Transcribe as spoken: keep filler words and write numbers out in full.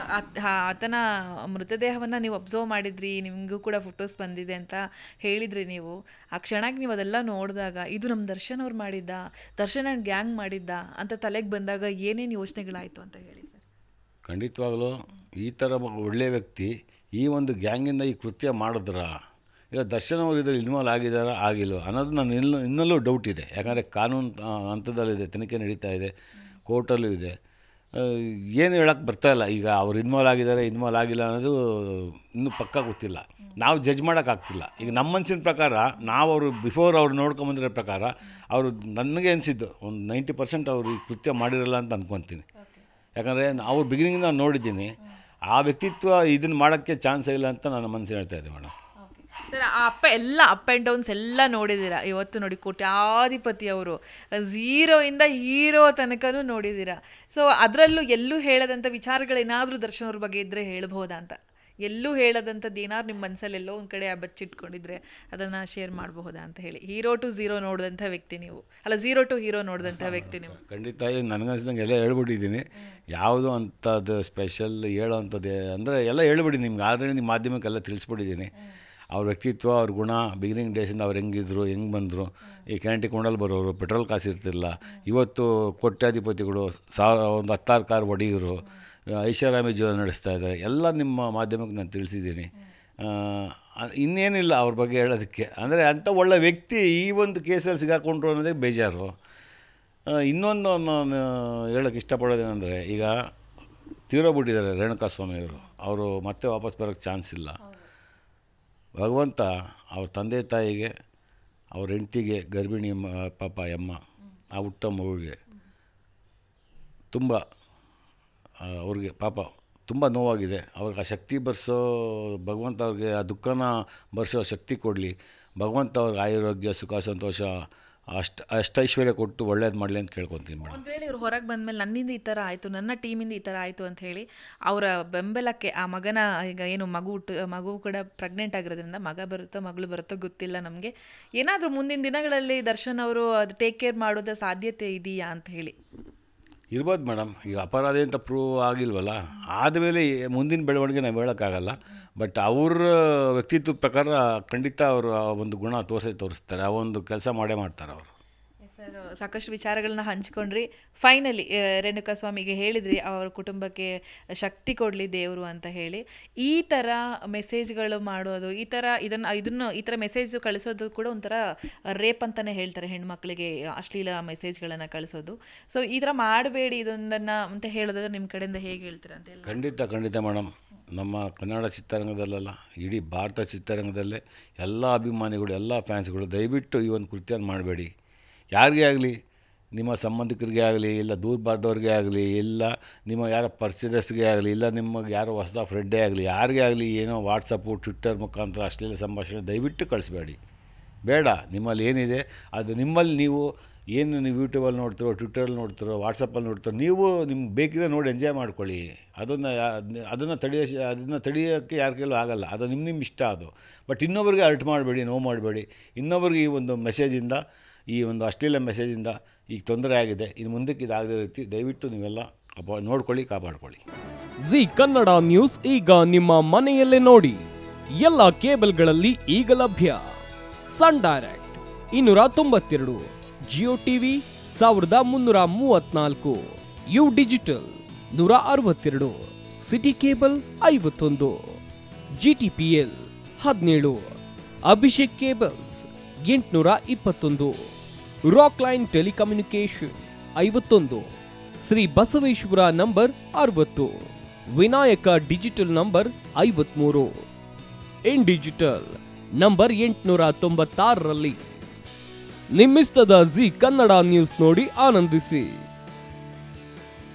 ಆತನ ಮೃತದೇಹವನ್ನು ನೀವು ಅಬ್ಸರ್ವ್ ಮಾಡಿದ್ರಿ, ನಿಮಗೂ ಕೂಡ ಫೋಟೋಸ್ ಬಂದಿದೆ ಅಂತ ಹೇಳಿದ್ರಿ ನೀವು. ಆ ಕ್ಷಣಕ್ಕೆ ನೀವು ಅದೆಲ್ಲ ನೋಡಿದಾಗ ಇದು ನಮ್ಮ ದರ್ಶನ್ ಅವ್ರು ಮಾಡಿದ್ದ, ದರ್ಶನ್ ಆ್ಯಂಡ್ ಗ್ಯಾಂಗ್ ಮಾಡಿದ್ದ ಅಂತ ತಲೆಗೆ ಬಂದಾಗ ಏನೇನು ಯೋಚನೆಗಳಾಯಿತು ಅಂತ ಹೇಳಿ ಸರ್? ಖಂಡಿತವಾಗಲೂ ಈ ಥರ ಒಳ್ಳೆಯ ವ್ಯಕ್ತಿ ಈ ಒಂದು ಗ್ಯಾಂಗಿಂದ ಈ ಕೃತ್ಯ ಮಾಡಿದ್ರ, ಇಲ್ಲ ದರ್ಶನ್ ಅವರು ಇದ್ರಲ್ಲಿ ಇನ್ವಾಲ್ವ್ ಆಗಿದ್ದಾರಾ ಆಗಿಲ್ವ ಅನ್ನೋದು ನಾನು ಇನ್ನೂ ಇನ್ನಲ್ಲೂ ಡೌಟ್ ಇದೆ. ಯಾಕಂದರೆ ಕಾನೂನು ಹಂತದಲ್ಲಿದೆ, ತನಿಖೆ ನಡೀತಾ ಇದೆ, ಕೋರ್ಟಲ್ಲೂ ಇದೆ. ಏನು ಹೇಳೋಕ್ಕೆ ಬರ್ತಾಯಿಲ್ಲ. ಈಗ ಅವ್ರು ಇನ್ವಾಲ್ವ್ ಆಗಿದ್ದಾರೆ ಇನ್ವಾಲ್ವ್ ಆಗಿಲ್ಲ ಅನ್ನೋದು ಇನ್ನೂ ಪಕ್ಕಾ ಗೊತ್ತಿಲ್ಲ. ನಾವು ಜಡ್ಜ್ ಮಾಡೋಕ್ಕಾಗ್ತಿಲ್ಲ. ಈಗ ನಮ್ಮ ಮನಸ್ಸಿನ ಪ್ರಕಾರ ನಾವು ಅವರು ಬಿಫೋರ್ ಅವ್ರು ನೋಡ್ಕೊಂಬಂದಿರೋ ಪ್ರಕಾರ ಅವರು ನನಗೆ ಅನಿಸಿದ್ದು ಒಂದು ನೈಂಟಿ ಪರ್ಸೆಂಟ್ ಅವರು ಈ ಕೃತ್ಯ ಮಾಡಿರಲ್ಲ ಅಂತ ಅಂದ್ಕೊತೀನಿ. ಯಾಕಂದರೆ ಅವ್ರು ಬಿಗಿನಿಂಗ್ ನಾನು ನೋಡಿದ್ದೀನಿ. ಆ ವ್ಯಕ್ತಿತ್ವ ಇದನ್ನು ಮಾಡೋಕ್ಕೆ ಚಾನ್ಸೇ ಇಲ್ಲ ಅಂತ ನನ್ನ ಮನಸ್ಸು ಹೇಳ್ತಾ ಇದೆ ಮೇಡಮ್. ಸರ್, ಆ ಅಪ್ಪ ಎಲ್ಲ ಅಪ್ ಆ್ಯಂಡ್ ಡೌನ್ಸ್ ಎಲ್ಲ ನೋಡಿದ್ದೀರಾ. ಇವತ್ತು ನೋಡಿ ಕೋಟ್ಯಾಧಿಪತಿ ಅವರು ಝೀರೋಯಿಂದ ಹೀರೋ ತನಕನೂ ನೋಡಿದ್ದೀರಾ. ಸೊ ಅದರಲ್ಲೂ ಎಲ್ಲೂ ಹೇಳದಂಥ ವಿಚಾರಗಳೇನಾದರೂ ದರ್ಶನ್ ಅವ್ರ ಬಗ್ಗೆ ಇದ್ದರೆ ಹೇಳ್ಬೋದಾ ಅಂತ? ಎಲ್ಲೂ ಹೇಳದಂಥದ್ದು ಏನಾದ್ರು ನಿಮ್ಮ ಮನಸ್ಸಲ್ಲಿ ಎಲ್ಲೋ ಒಂದು ಕಡೆ ಬಚ್ಚಿಟ್ಕೊಂಡಿದ್ರೆ ಅದನ್ನು ಶೇರ್ ಮಾಡಬಹುದಾ ಅಂತ ಹೇಳಿ. ಹೀರೋ ಟು ಝೀರೋ ನೋಡಿದಂಥ ವ್ಯಕ್ತಿ ನೀವು, ಅಲ್ಲ ಝೀರೋ ಟು ಹೀರೋ ನೋಡಿದಂಥ ವ್ಯಕ್ತಿ ನೀವು. ಖಂಡಿತ ನನಗನ್ಸಿದಂಗೆ ಎಲ್ಲ ಹೇಳ್ಬಿಟ್ಟಿದ್ದೀನಿ. ಯಾವುದು ಅಂಥದ್ದು ಸ್ಪೆಷಲ್ ಹೇಳೋ ಅಂಥದ್ದು ಅಂದರೆ ಎಲ್ಲ ಹೇಳ್ಬಿಡಿ ನಿಮ್ಗೆ ಆಲ್ರೆಡಿ ನಿಮ್ಮ ಮಾಧ್ಯಮಕ್ಕೆಲ್ಲ ತಿಳಿಸ್ಬಿಟ್ಟಿದ್ದೀನಿ. ಅವ್ರ ವ್ಯಕ್ತಿತ್ವ, ಅವ್ರ ಗುಣ, ಬಿಗಿನಿಂಗ್ ಡೇಸಿಂದ ಅವ್ರು ಹೆಂಗಿದ್ರು, ಹೆಂಗೆ ಬಂದರು, ಈ ಕ್ಯಾಂಟಿ ಕೊಂಡಲ್ಲಿ ಬರೋರು, ಪೆಟ್ರೋಲ್ ಕಾಸು ಇರ್ತಿಲ್ಲ, ಇವತ್ತು ಕೋಟ್ಯಾಧಿಪತಿಗಳು, ಸಾವಿರ ಒಂದು ಹತ್ತಾರು ಕಾರ್ ಒಡೆಯೋರು, ಐಷಾರಾಮಿ ಜೀವನ ನಡೆಸ್ತಾ ಇದ್ದಾರೆ. ಎಲ್ಲ ನಿಮ್ಮ ಮಾಧ್ಯಮಕ್ಕೆ ನಾನು ತಿಳಿಸಿದ್ದೀನಿ. ಇನ್ನೇನಿಲ್ಲ ಅವ್ರ ಬಗ್ಗೆ ಹೇಳೋದಕ್ಕೆ. ಅಂದರೆ ಅಂಥ ಒಳ್ಳೆ ವ್ಯಕ್ತಿ ಈ ಒಂದು ಕೇಸಲ್ಲಿ ಸಿಗಾಕೊಂಡ್ರು ಅನ್ನೋದೇ ಬೇಜಾರು. ಇನ್ನೊಂದು ನಾನು ಹೇಳೋಕ್ಕೆ ಇಷ್ಟಪಡೋದೇನೆಂದರೆ, ಈಗ ತೀರೋಗ್ಬಿಟ್ಟಿದ್ದಾರೆ ರೇಣುಕಾ ಸ್ವಾಮಿಯವರು. ಅವರು ಮತ್ತೆ ವಾಪಸ್ ಬರೋಕ್ಕೆ ಚಾನ್ಸ್ ಇಲ್ಲ. ಭಗವಂತ ಅವ್ರ ತಂದೆ ತಾಯಿಗೆ, ಅವ್ರ ಹೆಂಡತಿಗೆ, ಗರ್ಭಿಣಿ ಪಾಪ ಅಮ್ಮ, ಆ ಹುಟ್ಟ ಮಗುವಿಗೆ ತುಂಬ ಅವ್ರಿಗೆ ಪಾಪ ತುಂಬ ನೋವಾಗಿದೆ. ಅವ್ರಿಗೆ ಆ ಶಕ್ತಿ ಬರ್ಸೋ ಭಗವಂತ ಅವ್ರಿಗೆ ಆ ದುಃಖನ ಬರ್ಸೋ ಶಕ್ತಿ ಕೊಡಲಿ. ಭಗವಂತ ಅವ್ರಿಗೆ ಆರೋಗ್ಯ, ಸುಖ, ಸಂತೋಷ, ಅಷ್ಟು ಅಷ್ಟೈಶ್ವರ್ಯ ಕೊಟ್ಟು ಒಳ್ಳೇದು ಮಾಡಲಿ ಅಂತ ಕೇಳ್ಕೊತೀನಿ ಮೇಡಮ್. ಒಂದು ವೇಳೆ ಇವ್ರು ಹೊರಗೆ ಬಂದಮೇಲೆ ನನ್ನಿಂದ ಈ ಥರ ಆಯಿತು, ನನ್ನ ಟೀಮಿಂದ ಈ ಥರ ಆಯಿತು ಅಂತ ಹೇಳಿ ಅವರ ಬೆಂಬಲಕ್ಕೆ ಆ ಮಗನ, ಈಗ ಏನು ಮಗು ಹುಟ್ಟು ಮಗು ಕೂಡ ಪ್ರೆಗ್ನೆಂಟ್ ಆಗಿರೋದ್ರಿಂದ ಮಗ ಬರುತ್ತೋ ಮಗಳು ಬರುತ್ತೋ ಗೊತ್ತಿಲ್ಲ ನಮಗೆ, ಏನಾದರೂ ಮುಂದಿನ ದಿನಗಳಲ್ಲಿ ದರ್ಶನ್ ಅವರು ಅದು ಟೇಕ್ ಕೇರ್ ಮಾಡೋದ ಸಾಧ್ಯತೆ ಇದೆಯಾ ಅಂತ ಹೇಳಿ? ಇರ್ಬೋದು ಮೇಡಮ್. ಈಗ ಅಪರಾಧಿ ಅಂತ ಪ್ರೂವ್ ಆಗಿಲ್ವಲ್ಲ, ಆದಮೇಲೆ ಮುಂದಿನ ಬೆಳವಣಿಗೆ ನಾವು ಹೇಳೋಕ್ಕಾಗಲ್ಲ. ಬಟ್ ಅವ್ರ ವ್ಯಕ್ತಿತ್ವದ ಪ್ರಕಾರ ಖಂಡಿತ ಅವರು ಆ ಒಂದು ಗುಣ ತೋರಿಸೇ ತೋರಿಸ್ತಾರೆ, ಆ ಒಂದು ಕೆಲಸ ಮಾಡೇ ಮಾಡ್ತಾರೆ ಅವರು. ಸರ್, ಸಾಕಷ್ಟು ವಿಚಾರಗಳನ್ನ ಹಂಚ್ಕೊಂಡ್ರಿ. ಫೈನಲಿ ರೇಣುಕಾ ಸ್ವಾಮಿಗೆ ಹೇಳಿದ್ರಿ ಅವ್ರ ಕುಟುಂಬಕ್ಕೆ ಶಕ್ತಿ ಕೊಡಲಿ ದೇವರು ಅಂತ ಹೇಳಿ. ಈ ಥರ ಮೆಸೇಜ್ಗಳು ಮಾಡೋದು, ಈ ಥರ ಇದನ್ನು ಇದನ್ನು ಈ ಥರ ಮೆಸೇಜ್ ಕಳಿಸೋದು ಕೂಡ ಒಂಥರ ರೇಪ್ ಅಂತಲೇ ಹೇಳ್ತಾರೆ, ಹೆಣ್ಮಕ್ಳಿಗೆ ಅಶ್ಲೀಲ ಮೆಸೇಜ್ಗಳನ್ನು ಕಳಿಸೋದು. ಸೊ ಈ ಥರ ಮಾಡಬೇಡಿ ಇದೊಂದನ್ನು ಅಂತ ಹೇಳೋದಾದ್ರೆ ನಿಮ್ಮ ಕಡೆಯಿಂದ ಹೇಗೆ ಹೇಳ್ತೀರಾ ಅಂತ ಹೇಳಿ? ಖಂಡಿತ ಖಂಡಿತ ಮೇಡಮ್. ನಮ್ಮ ಕನ್ನಡ ಚಿತ್ರರಂಗದಲ್ಲ, ಇಡೀ ಭಾರತ ಚಿತ್ರರಂಗದಲ್ಲೇ ಎಲ್ಲ ಅಭಿಮಾನಿಗಳು, ಎಲ್ಲ ಫ್ಯಾನ್ಸ್ಗಳು ದಯವಿಟ್ಟು ಈ ಒಂದು ಕೃತ್ಯ ಮಾಡಬೇಡಿ. ಯಾರಿಗೇ ಆಗಲಿ, ನಿಮ್ಮ ಸಂಬಂಧಿಕರಿಗೆ ಆಗಲಿ, ಇಲ್ಲ ದೂರ ಬಾರ್ದವ್ರಿಗೆ ಆಗಲಿ, ಇಲ್ಲ ನಿಮ್ಮ ಯಾರೋ ಪರಿಚಯದಸ್ರಿಗೆ ಆಗಲಿ, ಇಲ್ಲ ನಿಮಗೆ ಯಾರೋ ಹೊಸ ಫ್ರೆಂಡೇ ಆಗಲಿ, ಯಾರಿಗೇ ಆಗಲಿ ಏನೋ ವಾಟ್ಸಪ್ಪು, ಟ್ವಿಟ್ಟರ್ ಮುಖಾಂತರ ಅಶ್ಲೀಲ ಸಂಭಾಷಣೆ ದಯವಿಟ್ಟು ಕಳಿಸ್ಬೇಡಿ. ಬೇಡ. ನಿಮ್ಮಲ್ಲಿ ಏನಿದೆ ಅದು ನಿಮ್ಮಲ್ಲಿ ನೀವು ಏನು ನೀವು ಯೂಟ್ಯೂಬಲ್ಲಿ ನೋಡ್ತಿರೋ, ಟ್ವಿಟ್ಟರಲ್ಲಿ ನೋಡ್ತಿರೋ, ವಾಟ್ಸಪ್ಪಲ್ಲಿ ನೋಡ್ತಿರೋ, ನೀವು ನಿಮ್ಗೆ ಬೇಕಿದ್ರೆ ನೋಡಿ ಎಂಜಾಯ್ ಮಾಡ್ಕೊಳ್ಳಿ. ಅದನ್ನು ಅದನ್ನು ತಡೆಯೋ ಅದನ್ನು ತಡೆಯೋಕ್ಕೆ ಯಾರ ಕೈಲೂ ಆಗಲ್ಲ. ಅದು ನಿಮ್ಮ ನಿಮ್ಮ ಇಷ್ಟ ಅದು. ಬಟ್ ಇನ್ನೊಬ್ರಿಗೆ ಅರ್ಟ್ ಮಾಡಬೇಡಿ, ನೋವು ಮಾಡಬೇಡಿ. ಇನ್ನೊಬ್ರಿಗೆ ಈ ಒಂದು ಮೆಸೇಜಿಂದ, ಈ ಒಂದು ಅಶ್ಲೀಲ ಮೆಸೇಜಿಂದ ಈಗ ತೊಂದರೆ ಆಗಿದೆ, ಇನ್ನು ಮುಂದಕ್ಕೆ ಇದಾಗದೇ ರೀತಿ ದಯವಿಟ್ಟು ನೀವೆಲ್ಲ ಕಾಪಾ ನೋಡ್ಕೊಳ್ಳಿ, ಕಾಪಾಡ್ಕೊಳ್ಳಿ. ಜಿ ಕನ್ನಡ ನ್ಯೂಸ್ ಈಗ ನಿಮ್ಮ ಮನೆಯಲ್ಲೇ ನೋಡಿ. ಎಲ್ಲ ಕೇಬಲ್ಗಳಲ್ಲಿ ಈಗ ಲಭ್ಯ. ಸನ್ ಡೈರೆಕ್ಟ್ ಇನ್ನೂರ ತೊಂಬತ್ತೆರಡು, ಜಿಯೋ ಟಿವಿ ಸಾವಿರದ ಮುನ್ನೂರ ಮೂವತ್ನಾಲ್ಕು, ಯು ಡಿಜಿಟಲ್ ನೂರ ಅರವತ್ತೆರಡು, ಸಿಟಿ ಕೇಬಲ್ ಐವತ್ತೊಂದು, ಜಿ ಟಿ ಪಿ ಎಲ್ ಹದಿನೇಳು, ಅಭಿಷೇಕ್ ಕೇಬಲ್ಸ್ ಎಂಟುನೂರ ಇಪ್ಪತ್ತೊಂದು, ರಾಕ್ ಲೈನ್ ಟೆಲಿಕಮ್ಯುನಿಕೇಶನ್ ಐವತ್ತೊಂದು, ಶ್ರೀ ಬಸವೇಶ್ವರ ನಂಬರ್ ಅರವತ್ತು, ವಿನಾಯಕ ಡಿಜಿಟಲ್ ನಂಬರ್ ಐವತ್ಮೂರು, ಇನ್ ಡಿಜಿಟಲ್ ನಂಬರ್ ಎಂಟುನೂರ ತೊಂಬತ್ತಾರರಲ್ಲಿ. ನಿಮ್ಮಿಸ್ತದ ಜಿ ಕನ್ನಡ ನ್ಯೂಸ್ ನೋಡಿ ಆನಂದಿಸಿ.